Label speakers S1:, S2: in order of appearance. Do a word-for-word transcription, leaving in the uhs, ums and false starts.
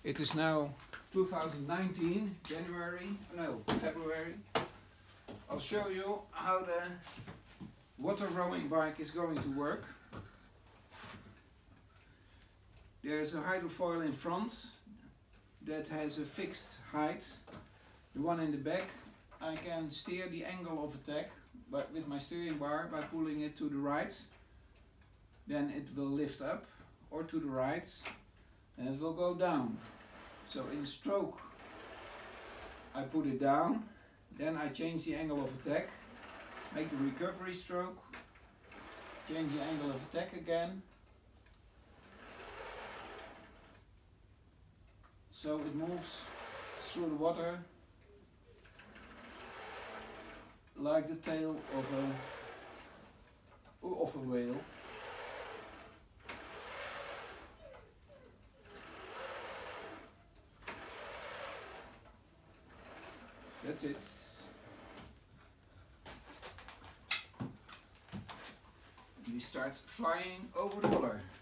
S1: It is now two thousand nineteen, January, no, February. I'll show you how the water rowing bike is going to work. There's a hydrofoil in front that has a fixed height. The one in the back, I can steer the angle of attack but with my steering bar by pulling it to the right. Then it will lift up, or to the right, and it will go down. So in stroke I put it down, then I change the angle of attack, make the recovery stroke, change the angle of attack again. So it moves through the water like the tail of a, of a whale. That's it. We start flying over the water.